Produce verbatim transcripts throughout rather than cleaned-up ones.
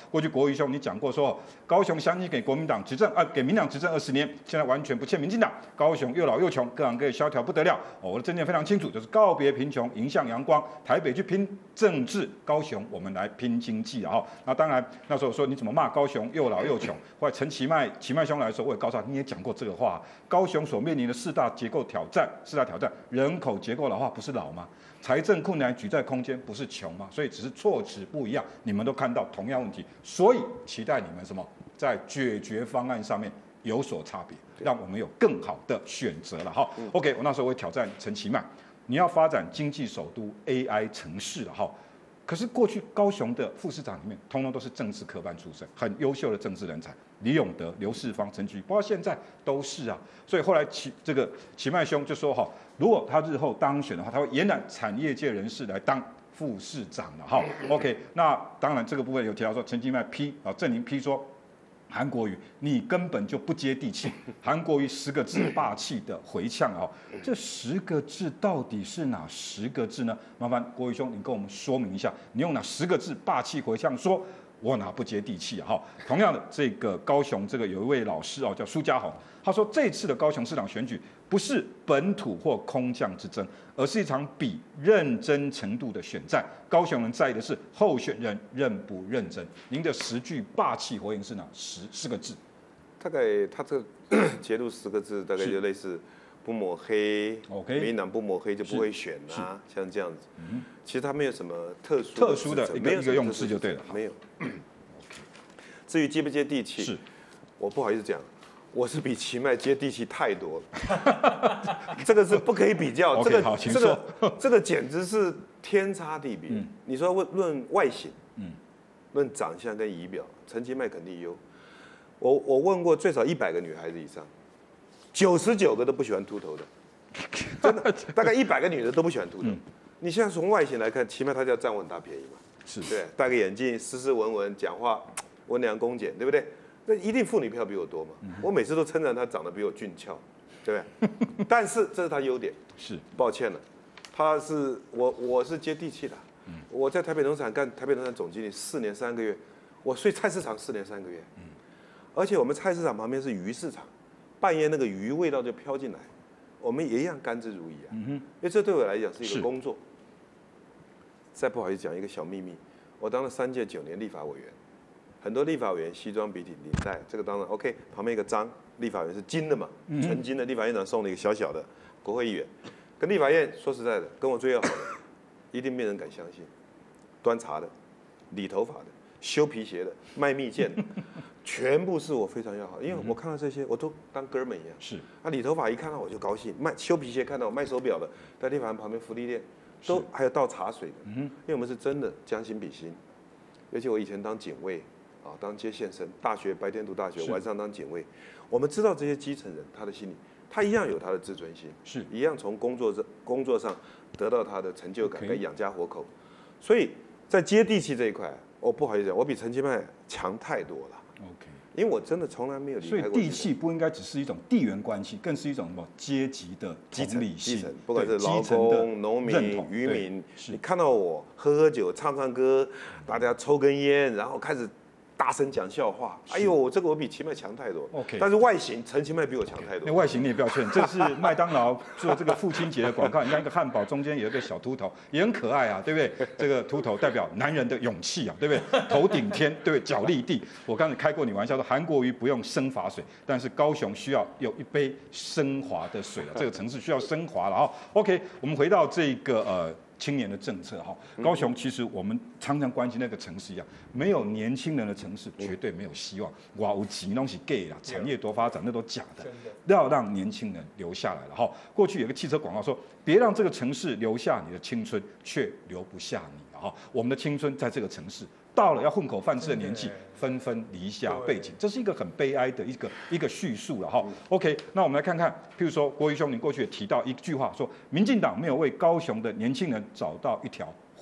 过去国瑜兄你讲过说，高雄相继给国民党执政，啊，给民党执政二十年，现在完全不欠民进党。高雄又老又穷，各行各业萧条不得了。哦，我的政见非常清楚，就是告别贫穷，迎向阳光。台北去拼政治，高雄我们来拼经济啊！哈，那当然那时候说你怎么骂高雄又老又穷？后来陈其迈其迈兄来的时候，我也告诉他，你也讲过这个话。高雄所面临的四大结构挑战，四大挑战，人口结构老化不是老吗？财政困难举债空间不是穷吗？所以只是措辞不一样，你们都看到同样问题，所以期待你们什么在解决方案上面有所差别，让我们有更好的选择了哈。OK， 我那时候会挑战陈其迈，你要发展经济首都 A I 城市了哈。可是过去高雄的副市长里面，通通都是政治科班出身，很优秀的政治人才，李永得、刘世芳、陈菊，包括现在都是啊。所以后来齐这个齐迈兄就说哈，如果他日后当选的话，他会延揽产业界人士来当副市长了哈。OK， 那当然这个部分有提到说，陈其迈批啊，郑宁批说。韩国瑜，你根本就不接地气。韩国瑜十个字霸气的回呛啊，这十个字到底是哪十个字呢？麻烦国瑜兄，你跟我们说明一下，你用哪十个字霸气回呛说？我哪不接地气啊！哈，同样的，这个高雄这个有一位老师哦，叫苏家宏，他说这次的高雄市长选举不是本土或空降之争，而是一场比认真程度的选战。高雄人在意的是候选人认不认真。您的十句霸气回应是哪十四个字？ 大概他这个揭露十个字，大概就类似不抹黑， OK， 民进党不抹黑就不会选啊，像这样子。 嗯， 其实他没有什么特殊特殊的一个一个用词就对了， 没有。至于接不接地气， 是， 我不好意思讲，我是比齐迈接地气太多了，这个是不可以比较。这个好，请这个这个简直是天差地别。嗯、你说论论外形，嗯，论长相跟仪表，陈其迈肯定优。我我问过最少一百个女孩子以上，九十九个都不喜欢秃头的，真的，大概一百个女的都不喜欢秃头。嗯、你现在从外形来看，齐迈他就要占我很大便宜嘛， 是对，戴个眼镜，斯斯文文，讲话温良恭俭，对不对？那一定妇女票比我多嘛。嗯、我每次都称赞他长得比我俊俏，对不对？但是这是他优点， 是抱歉了，他是我我是接地气的。嗯、我在台北农场干台北农场总经理四年三个月，我睡菜市场四年三个月。嗯而且我们菜市场旁边是鱼市场，半夜那个鱼味道就飘进来，我们也一样甘之如饴啊。嗯、因为这对我来讲是一个工作。再不好意思讲一个小秘密，我当了三届九年立法委员，很多立法委员西装笔挺领带，这个当然 OK。旁边一个章，立法委员是金的嘛，纯金的，立法院长送了一个小小的国会议员，跟立法院说实在的，跟我最要好的，一定没人敢相信，端茶的，理头发的。修皮鞋的、卖蜜饯的，全部是我非常要好，因为我看到这些，我都当哥们一样。 是啊，理头发一看到我就高兴，卖修皮鞋看到我卖手表的，在立法院旁边福利店，都还有倒茶水的。嗯，因为我们是真的将心比心，而且我以前当警卫啊，当接线生，大学白天读大学，晚上当警卫，我们知道这些基层人他的心里，他一样有他的自尊心， 是一样从工作上工作上得到他的成就感跟养家活口，所以在接地气这一块。我不好意思讲，我比陈其迈强太多了。 OK， 因为我真的从来没有离开过。 所以地气不应该只是一种地缘关系，更是一种什么阶级的同理心， 不管是劳工、农民、渔民，你看到我喝喝酒、唱唱歌，大家抽根烟，然后开始大声讲笑话。哎呦，这个我比齐迈强太多。 OK， 但是外形陈其迈比我强太多。 那外形你也不要劝，这是麦当劳做这个父亲节的广告，你看一个汉堡中间有一个小秃头，也很可爱啊，对不对？这个秃头代表男人的勇气啊，对不对？头顶天，对不对？脚立地。我刚才开过你玩笑说，韩国瑜不用升华水，但是高雄需要有一杯升华的水啊，这个城市需要升华了啊。OK， 我们回到这个呃。青年的政策哈，高雄其实我们常常关心那个城市一样，没有年轻人的城市绝对没有希望。哇，有钱东西 gay 啦，产业多发展那都假的，要让年轻人留下来了哈。过去有个汽车广告说，别让这个城市留下你的青春，却留不下你哈。我们的青春在这个城市。到了要混口饭吃的年纪，纷纷离家背井，这是一个很悲哀的一个一个叙述了哈。OK， 那我们来看看，譬如说国瑜兄，你过去也提到一句话，说民进党没有为高雄的年轻人找到一条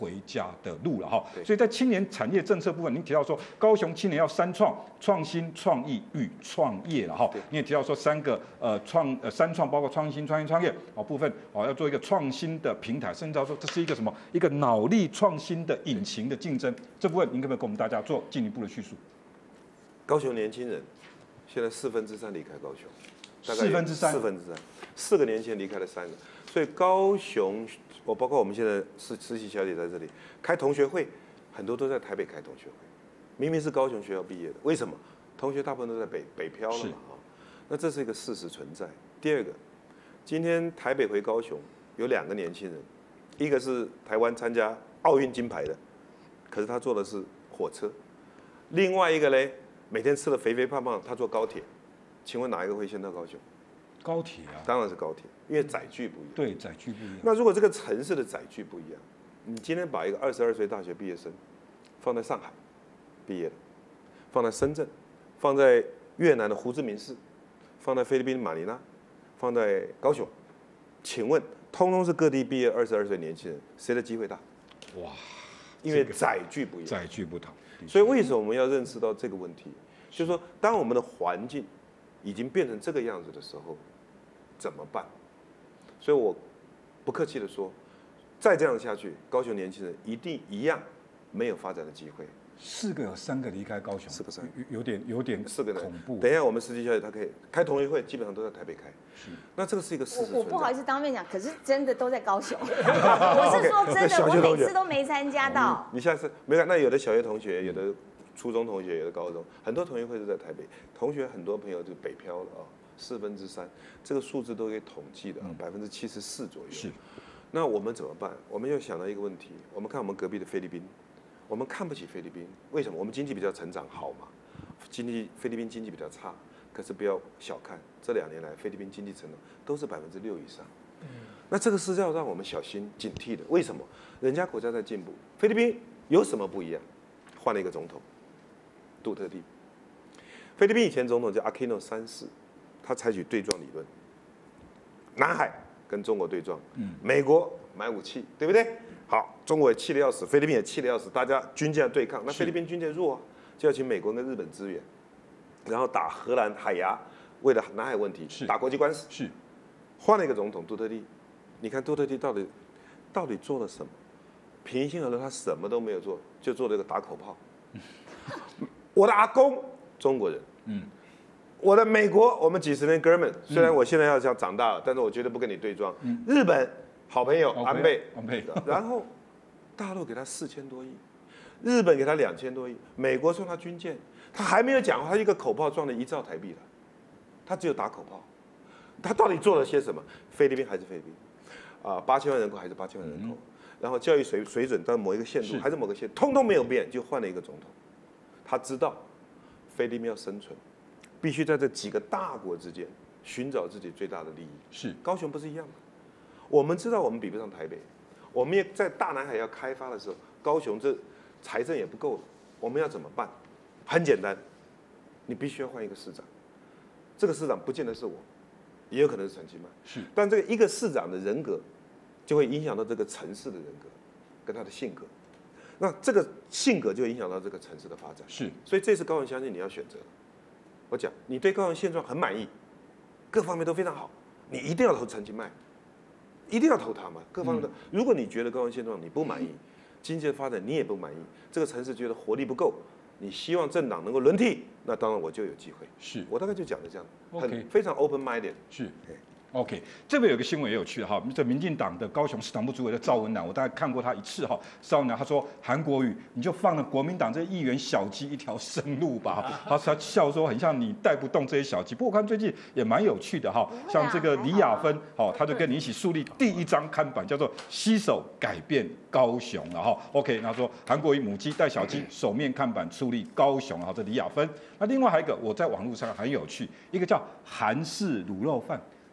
回家的路了哈。所以在青年产业政策部分，您提到说高雄青年要三创：创新、创意与创业了哈。你也提到说三个呃创呃三创，包括创新、创新、创业哦部分哦要做一个创新的平台，甚至到说这是一个什么一个脑力创新的引擎的竞争。这部分您可不可以跟我们大家做进一步的叙述？ 高雄年轻人现在四分之三离开高雄，大概四分之三， 四分之三，四个年轻人离开了三个，所以高雄，我包括我们现在实实习小姐在这里开同学会，很多都在台北开同学会，明明是高雄学校毕业的，为什么？同学大部分都在北北漂了嘛啊，那这是一个事实存在。第二个，今天台北回高雄有两个年轻人，一个是台湾参加奥运金牌的，可是他坐的是火车，另外一个嘞。每天吃的肥肥胖胖，他坐高铁，请问哪一个会先到高雄？ 高铁啊， 当然是高铁，因为载具不一样。 对，载具不一样。 那如果这个城市的载具不一样，你今天把一个二十二岁大学毕业生放在上海毕业的，放在深圳，放在越南的胡志明市，放在菲律宾马尼拉，放在高雄，请问，通通是各地毕业二十二岁年轻人，谁的机会大？ 哇， 因为载具不一样， 载具不同。 所以为什么我们要认识到这个问题？就是说，当我们的环境已经变成这个样子的时候，怎么办？所以我不客气的说，再这样下去，高雄年轻人一定一样没有发展的机会。 四个有三个离开高雄， 四个三个有点有点四个恐怖。 等一下，我们实际小姐她可以开同学会，基本上都在台北开。 是， 那这个是一个事实。 我不好意思当面讲，可是真的都在高雄。我是说真的，我每次都没参加到。 你下次没看？那有的小学同学，有的初中同学，有的高中，很多同学会是在台北。同学很多朋友就北漂了啊，四分之三，这个数字都可以统计的啊，百分之七十四左右。 是。 那我们怎么办？我们要想到一个问题，我们看我们隔壁的菲律宾。我们看不起菲律宾，为什么？我们经济比较成长好嘛，经济菲律宾经济比较差，可是不要小看这两年来菲律宾经济成长都是百分之六以上，那这个是要让我们小心警惕的。为什么？人家国家在进步，菲律宾有什么不一样？换了一个总统，杜特地。菲律宾以前总统叫阿基诺三世，他采取对撞理论，南海跟中国对撞，美国买武器，对不对？好，中国也气得要死，菲律宾也气得要死，大家军舰对抗，那菲律宾军舰弱啊，就要请美国跟日本支援，然后打荷兰海牙，为了南海问题打国际官司。 是， 换了一个总统杜特地，你看杜特地到底到底做了什么？平心而论，他什么都没有做，就做了一个打口炮。我的阿公中国人，嗯，我的美国我们几十年哥们，虽然我现在要想长大了，但是我绝对不跟你对撞。嗯、日本。好朋友安倍， 安倍， 然后大陆给他四千多亿，日本给他两千多亿，美国送他军舰，他还没有讲，他一个口炮撞了一兆台币了，他只有打口炮，他到底做了些什么？菲律宾还是菲律宾，啊，八千万人口还是八千万人口，嗯、然后教育水水准到某一个限度还是某个限度，通通没有变，就换了一个总统，他知道菲律宾要生存，必须在这几个大国之间寻找自己最大的利益。 是， 高雄不是一样吗？我们知道我们比不上台北，我们也在大南海要开发的时候，高雄这财政也不够了，我们要怎么办？很简单，你必须要换一个市长。这个市长不见得是我，也有可能是陈其迈。 是， 但这个一个市长的人格，就会影响到这个城市的人格跟他的性格。那这个性格就影响到这个城市的发展。 是， 所以这次高雄相信你要选择。我讲，你对高雄现状很满意，各方面都非常好，你一定要投陈其迈。一定要投他嘛，各方面的。如果你觉得高雄现状你不满意，经济的发展你也不满意，这个城市觉得活力不够，你希望政党能够轮替，那当然我就有机会。 是我大概就讲的这样， okay. 很非常 open minded。 是。OK， 这边有个新闻也有趣的哈，这民进党的高雄市党部主委的赵文南，我大概看过他一次哈。赵文南他说韩国瑜你就放了国民党这议员小鸡一条生路吧，他他笑说很像你带不动这些小鸡。不过我看最近也蛮有趣的哈，像这个李雅芬，好，他就跟你一起树立第一张看板，叫做携手改变高雄了哈。OK， 他说韩国瑜母鸡带小鸡首面看板树立高雄，然后这李雅芬。那另外还有一个我在网络上很有趣，一个叫韩式卤肉饭。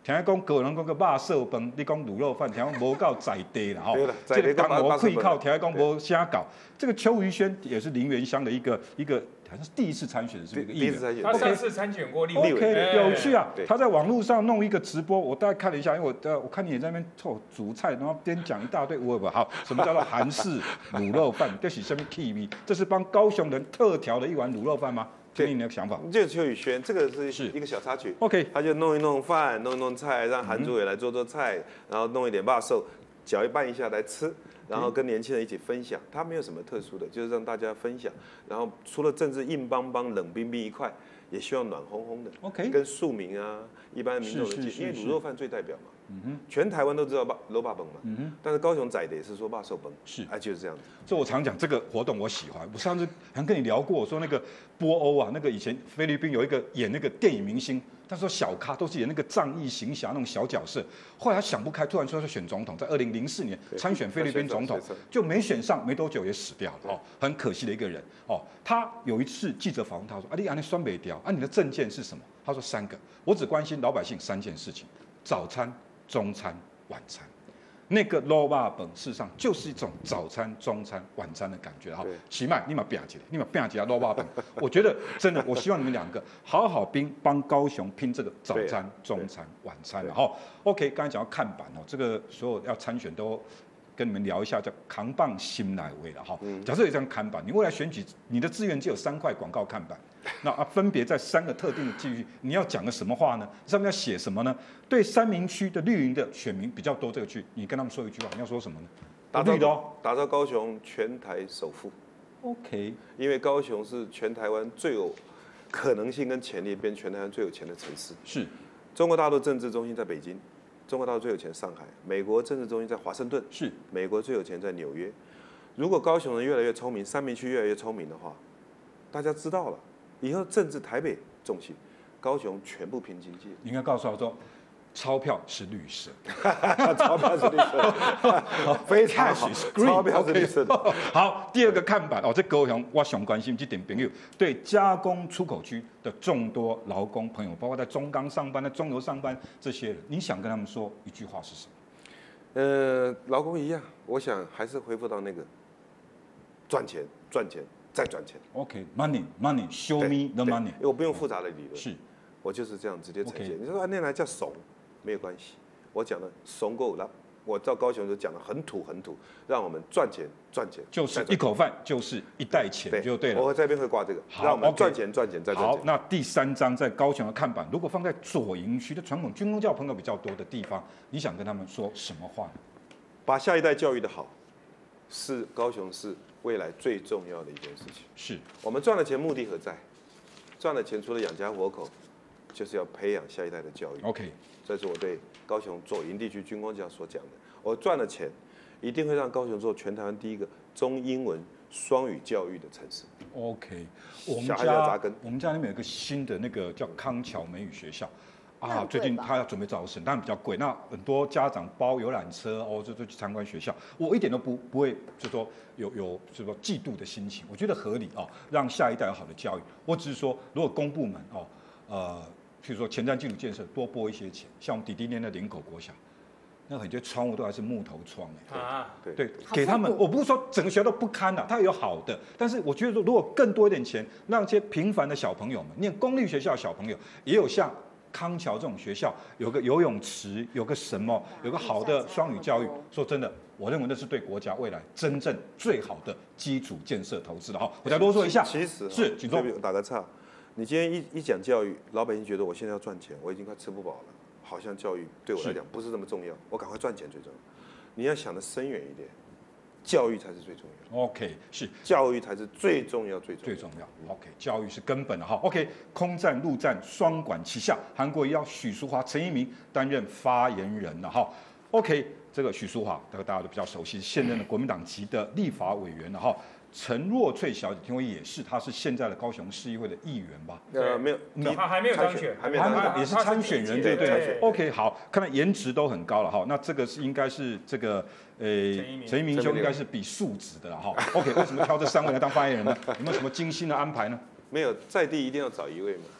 听讲个人讲个肉色饭，你讲卤肉饭，听讲无够在地啦吼。 对了， 这个港无可气靠，听讲无瞎搞。这个邱于轩也是林园乡的一个一个。好像是第一次参选的是一个议员， 他上次参选过立委。 OK， 有趣啊！他在网络上弄一个直播，我大概看了一下，因为我我看你也在那边凑煮菜，然后边讲一大堆，我不好，什么叫做韩式卤肉饭？这是什么 T V？ 这是帮高雄人特调的一碗卤肉饭吗？听你的想法。 就是邱宇轩，这个是一个小插曲。 OK， 他就弄一弄饭，弄一弄菜，让韩主委来做做菜，然后弄一点肉寿，搅一拌一下来吃。然后跟年轻人一起分享，他没有什么特殊的，就是让大家分享。然后除了政治硬邦邦、冷冰冰一块，也希望暖烘烘的。 OK， 跟庶民啊、一般民众的接，因为卤肉饭最代表嘛。嗯哼，全台湾都知道肉肉饭嘛。嗯哼，但是高雄仔的也是说肉寿饭。 是， 哎，就是这样子。 所以我常讲这个活动我喜欢。我上次好像跟你聊过，我说那个波欧啊，那个以前菲律宾有一个演那个电影明星。他说小咖都是演那个仗义行侠那种小角色，后来他想不开，突然说要选总统，在二零零四年参选菲律宾总统，就没选上，没多久也死掉了哦，很可惜的一个人哦。他有一次记者访问他说：“啊，你安尼酸北调啊，你的政见是什么？”他说三个，我只关心老百姓三件事情：早餐、中餐、晚餐。那个肉肉饭事实上就是一种早餐、中餐、晚餐的感觉哈。起码你嘛拼起来，你嘛拼起来肉肉饭。我觉得真的，我希望你们两个好好拼，帮高雄拼这个早餐、中餐、晚餐了哈。OK， 刚才讲到看板哦，这个所有要参选都跟你们聊一下，叫扛棒心来位了哈。假设有这样看板，你未来选举你的资源只有三块广告看板。那啊，分别在三个特定的地域，你要讲个什么话呢？上面要写什么呢？对三民区的绿营的选民比较多这个区，你跟他们说一句话，你要说什么呢？ 打造哦，打造高雄全台首富。 OK， 因为高雄是全台湾最有可能性跟潜力变全台湾最有钱的城市。 是， 中国大陆政治中心在北京，中国大陆最有钱上海，美国政治中心在华盛顿， 是， 美国最有钱在纽约。如果高雄人越来越聪明，三民区越来越聪明的话，大家知道了。以后政治台北重心，高雄全部拼经济。 你应该告诉他说，钞票是绿色， 钞票是绿色，非常好，钞票是绿色的。 好，第二个看板哦，这高雄我想关心这点朋友对加工出口区的众多劳工朋友，包括在中钢上班、在中油上班这些人，你想跟他们说一句话是什么？ 呃，劳工一样，我想还是恢复到那个赚钱，赚钱。再赚钱 ，OK，money money，show me the money， 我不用复杂的理论， 是， 我就是这样直接呈现。你说那来叫怂，没有关系，我讲的怂够了。我到高雄就讲的很土很土，让我们赚钱赚钱， 就是一口饭就是一袋钱就对了。 我这边会挂这个，让我们赚钱赚钱再赚钱。 好，那第三章在高雄的看板，如果放在左营区的传统军公教朋友比较多的地方，你想跟他们说什么话呢？ 把下一代教育的好，是高雄市未来最重要的一件事情。 是我们赚了钱，目的何在？赚了钱除了养家活口，就是要培养下一代的教育。 OK， 这是我对高雄左营地区军公教所讲的。我赚了钱，一定会让高雄做全台湾第一个中英文双语教育的城市。 OK， 我们家扎根。 我们家那边有一个新的那个叫康桥美语学校。啊，最近他要准备招生，当然比较贵。那很多家长包游览车哦，就就去参观学校。我一点都不不会，就说有有就说嫉妒的心情，我觉得合理哦，让下一代有好的教育。我只是说，如果公部门哦，呃，譬如说前瞻基础建设多拨一些钱，像我们弟弟念的林口国小，那很多窗户都还是木头窗哎， 啊， 对对，给他们，我不是说整个学校都不堪了，它有好的，但是我觉得说，如果更多一点钱，让这些平凡的小朋友们念公立学校的小朋友，也有像康桥这种学校有个游泳池，有个什么，有个好的双语教育。说真的，我认为那是对国家未来真正最好的基础建设投资的哈。我再啰嗦一下， 其实是，请说。 打个岔，你今天一一讲教育，老百姓觉得我现在要赚钱，我已经快吃不饱了，好像教育对我来讲不是这么重要，我赶快赚钱最重要。你要想的深远一点，教育才是最重要。 OK， 是教育才是最重要、最重要。 最重要。OK， 教育是根本的哈。OK， 空战、陆战双管齐下，韩国要许淑华、陈一鸣担任发言人了哈。OK， 这个许淑华，这个大家都比较熟悉，现任的国民党籍的立法委员了哈。陈若翠小姐，听说也是，她是现在的高雄市议会的议员吧？ 呃，没有， 她还没有当选， 还没有当选， 也是参选人，对对。OK， 好，看来颜值都很高了哈。那这个是应该是这个，呃，陈一鸣兄应该是比素质的了哈。OK， 为什么挑这三位来当发言人呢？有没有什么精心的安排呢？ 没有，在地一定要找一位嘛。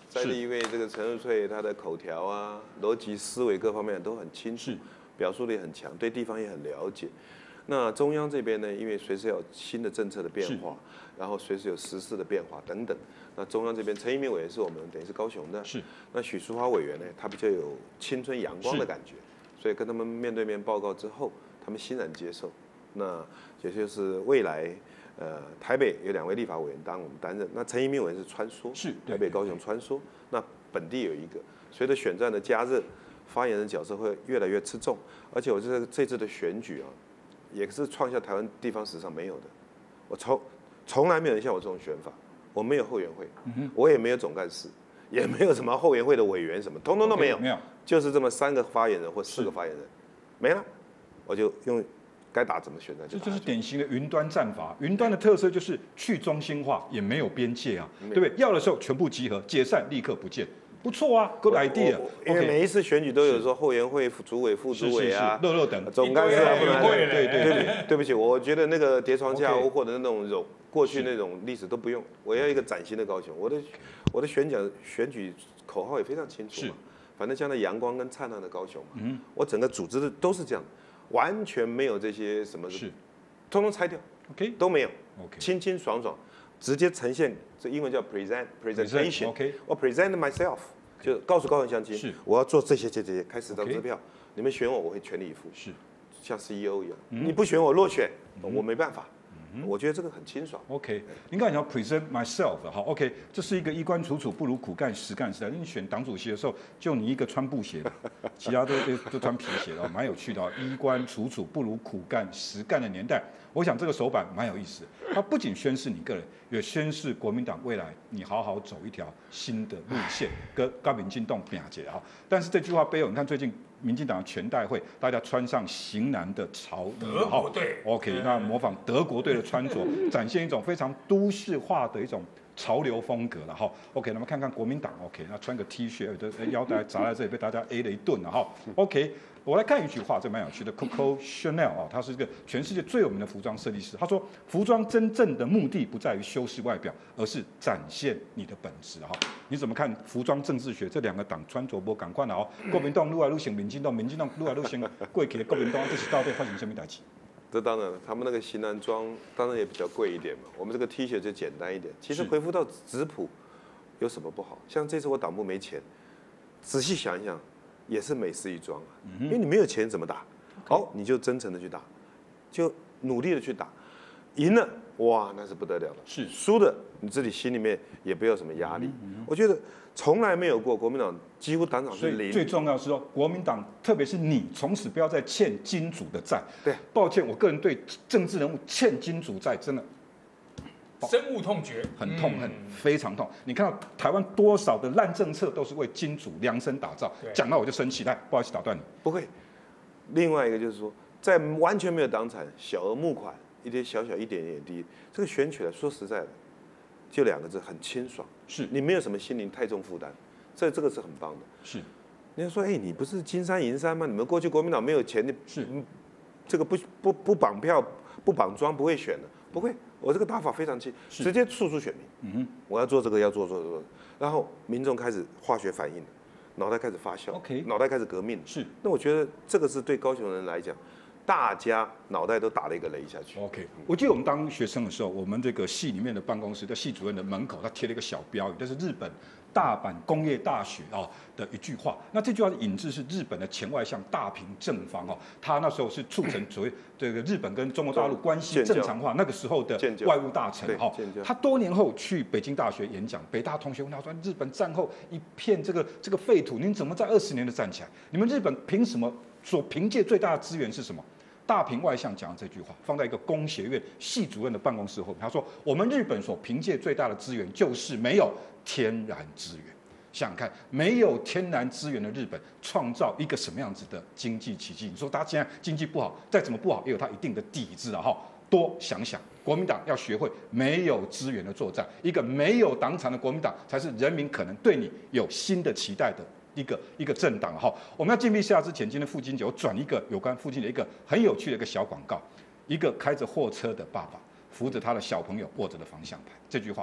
在地因为这个陈日粹他的口条啊、逻辑思维各方面都很清楚，表述力很强，对地方也很了解。那中央这边呢，因为随时有新的政策的变化，然后随时有时事的变化等等。那中央这边陈一鸣委员是我们等于是高雄的，是。那许淑华委员呢，他比较有青春阳光的感觉，所以跟他们面对面报告之后，他们欣然接受。那也就是未来，呃，台北有两位立法委员当我们担任，那陈一鸣委员是穿梭，是台北高雄穿梭。那本地有一个，随着选战的加热，发言人角色会越来越吃重，而且我这这次的选举啊。也是创下台湾地方史上没有的，我从从来没有人像我这种选法，我没有后援会，嗯、我也没有总干事，也没有什么后援会的委员什么，通通都没有， okay, 没有， 就是这么三个发言人或四个发言人，没了，我就用该打怎么选择就打。 这就是典型的云端战法，云端的特色就是去中心化，也没有边界啊，对不对？要的时候全部集合，解散立刻不见。不错啊 ，good idea。 因为每一次选举都有说后援会主委、副主委啊、 乐乐等总干事啊，不能对对对对， 对不起，我觉得那个叠床架屋或者那种过去那种历史都不用，我要一个崭新的高雄。我的我的选讲选举口号也非常清楚嘛，反正将来阳光跟灿烂的高雄嘛，嗯，我整个组织的都是这样，完全没有这些什么，是，通通拆掉 ，OK， 都没有 ，OK， 清清爽爽。直接呈现，这英文叫 present presentation。OK， 我 present myself， 就告诉高雄乡亲，我要做这些这些，开十张支票，你们选我，我会全力以赴，是像 C E O 一样。你不选我落选，我没办法。我觉得这个很清爽。 OK， 您刚才讲 present myself， 好 ，OK， 这是一个衣冠楚楚不如苦干实干时代。你选党主席的时候，就你一个穿布鞋的，其他都都都穿皮鞋的，蛮有趣的哦。衣冠楚楚不如苦干实干的年代，我想这个手板蛮有意思的。它不仅宣示你个人，也宣示国民党未来你好好走一条新的路线，跟跟民进党并结哈。但是这句话背后，你看最近。民进党全代会，大家穿上型男的潮衣， 德国队 ，OK， 那模仿德国队的穿着，展现一种非常都市化的一种潮流风格了哈。OK， 那么看看国民党 ，OK， 那穿个 T 恤，腰带砸在这里，被大家 A 了一顿了哈。OK， 我来看一句话，这蛮有趣的 ，Coco Chanel 啊，他是一个全世界最有名的服装设计师。他说，服装真正的目的不在于修饰外表，而是展现你的本质哈。你怎么看服装政治学这两个党穿着不赶快了哦？国民党愈来愈行民进党，民进党愈来愈行过去的国民党，这是到底发生什么代志？ 这当然了，他们那个型男装当然也比较贵一点嘛。我们这个 T 恤就简单一点。其实回复到质朴，有什么不好？像这次我党部没钱，仔细想一想，也是美事一桩啊。因为你没有钱怎么打？好，你就真诚的去打，就努力的去打，赢了。哇，那是不得了了。是输的，你自己心里面也不要有什么压力。嗯、我觉得从来没有过国民党几乎党长是零。 最重要是说，国民党特别是你，从此不要再欠金主的债。 对， 抱歉，我个人对政治人物欠金主债真的深恶痛绝， 很痛恨，嗯、非常痛。你看到台湾多少的烂政策都是为金主量身打造，讲到我就生气。来，不好意思打断你。 不会。另外一个就是说，在完全没有党产、小额募款。一点小小一点点滴，这个选举来说实在的，就两个字，很清爽。是你没有什么心灵太重负担，这这个是很棒的。是，你要说，哎，你不是金山银山吗？你们过去国民党没有钱，你是这个不不不绑票、不绑桩不会选的，不会。我这个打法非常清，直接诉诸选民。嗯哼，我要做这个，要做做做，然后民众开始化学反应，脑袋开始发酵 ，OK， 脑袋开始革命。是，那我觉得这个是对高雄人来讲。大家脑袋都打了一个雷下去。 OK， 我记得我们当学生的时候，我们这个系里面的办公室，在系主任的门口，他贴了一个小标语，这是日本大阪工业大学啊的一句话。那这句话的引自是日本的前外相大平正方哦，他那时候是促成所谓这个日本跟中国大陆关系正常化那个时候的外务大臣哈。他多年后去北京大学演讲，北大同学问他说：“日本战后一片这个这个废土，您怎么在二十年的站起来？你们日本凭什么所凭借最大的资源是什么？”大平外相讲这句话，放在一个工学院系主任的办公室后面。他说：“我们日本所凭借最大的资源就是没有天然资源。想想看，没有天然资源的日本，创造一个什么样子的经济奇迹？你说他现在经济不好，再怎么不好，也有他一定的底子了哈。多想想，国民党要学会没有资源的作战，一个没有党产的国民党，才是人民可能对你有新的期待的。”一个一个政党哈，我们要进 V C R之前，今天父亲节我转一个有关父亲的一个很有趣的一个小广告，一个开着货车的爸爸扶着他的小朋友握着的方向盘，这句话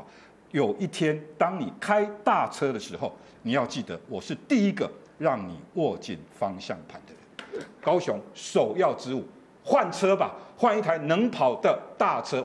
有一天当你开大车的时候，你要记得，我是第一个让你握紧方向盘的人。高雄首要之务，换车吧，换一台能跑的大车。